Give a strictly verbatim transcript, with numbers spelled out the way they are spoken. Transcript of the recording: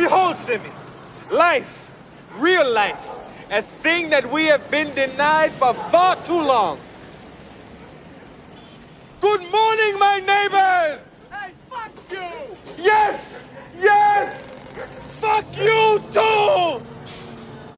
Behold, Simi, life, real life, a thing that we have been denied for far too long. Good morning, my neighbors!